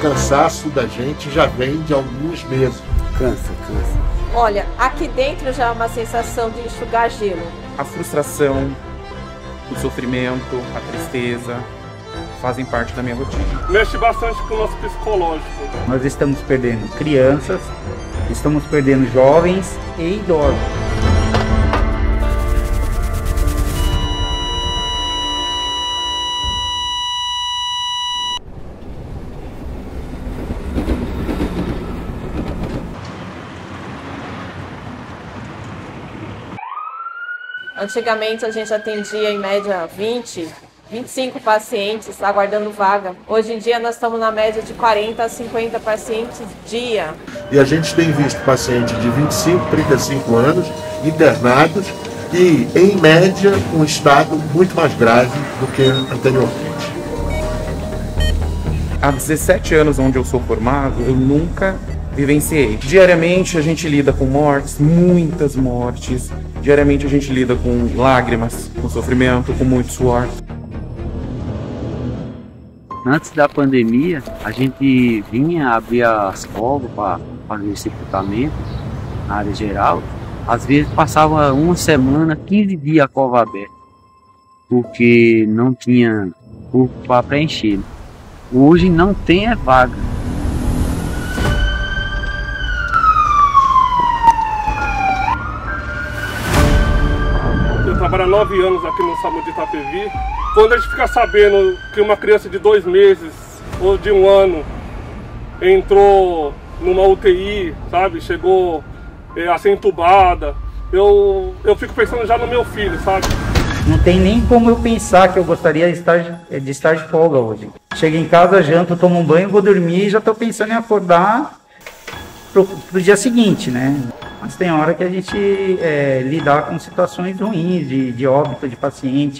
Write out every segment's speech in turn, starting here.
cansaço da gente já vem de alguns meses. Cansa. Olha, aqui dentro já é uma sensação de enxugar gelo. A frustração, o sofrimento, a tristeza fazem parte da minha rotina. Mexe bastante com o nosso psicológico. Nós estamos perdendo crianças, estamos perdendo jovens e idosos. Antigamente a gente atendia em média 20, 25 pacientes aguardando vaga. Hoje em dia nós estamos na média de 40 a 50 pacientes dia. E a gente tem visto pacientes de 25, 35 anos internados e, em média, um estado muito mais grave do que anteriormente. Há 17 anos onde eu sou formado, eu nunca vivenciei. Diariamente a gente lida com mortes, muitas mortes. Diariamente a gente lida com lágrimas, com sofrimento, com muito suor. Antes da pandemia, a gente vinha abrir as covas para fazer esse sepultamento na área geral. Às vezes passava uma semana, 15 dias a cova aberta, porque não tinha corpo para preencher. Hoje não tem vaga. Eu trabalho há 9 anos aqui no SAMU de Itapevi. Quando a gente fica sabendo que uma criança de 2 meses ou de 1 ano entrou numa UTI, sabe, chegou a ser entubada, eu fico pensando já no meu filho, sabe? Não tem nem como eu pensar que eu gostaria de estar de folga hoje. Chego em casa, janto, tomo um banho, vou dormir e já estou pensando em acordar pro dia seguinte, né? Mas tem hora que a gente lidar com situações ruins, de óbito de paciente.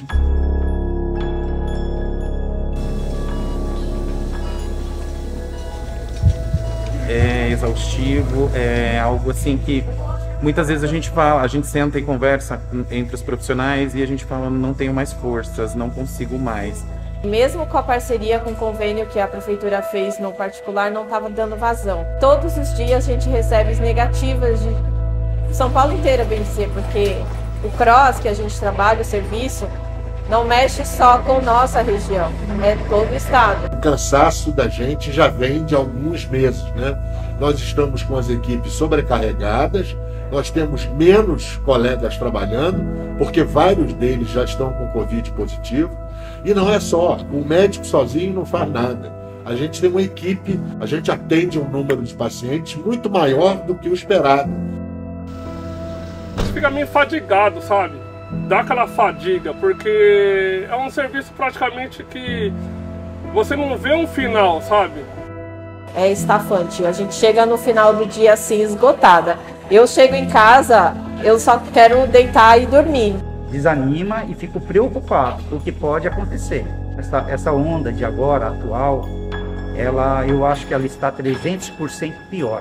É exaustivo, é algo assim que muitas vezes a gente senta e conversa entre os profissionais e a gente fala, não tenho mais forças, não consigo mais. Mesmo com a parceria com o convênio que a prefeitura fez no particular, não estava dando vazão. Todos os dias a gente recebe negativas de São Paulo inteira, bem dizer, porque o CROSS que a gente trabalha, o serviço, não mexe só com nossa região, é todo o estado. O cansaço da gente já vem de alguns meses, né? Nós estamos com as equipes sobrecarregadas, nós temos menos colegas trabalhando, porque vários deles já estão com Covid positivo. E não é só, o médico sozinho não faz nada. A gente tem uma equipe, a gente atende um número de pacientes muito maior do que o esperado. Você fica meio fadigado, sabe? Dá aquela fadiga, porque é um serviço praticamente que você não vê um final, sabe? É estafante, a gente chega no final do dia assim, esgotada. Eu chego em casa, eu só quero deitar e dormir. Desanima e fico preocupado com o que pode acontecer. Essa onda de agora, atual, eu acho que ela está 300% pior.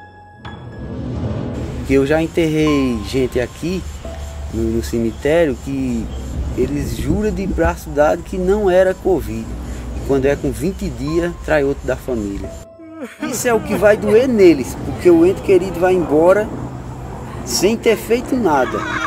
Eu já enterrei gente aqui no cemitério que eles juram de braço dado que não era Covid. E quando é com 20 dias, trai outro da família. Isso é o que vai doer neles, porque o ente querido vai embora sem ter feito nada.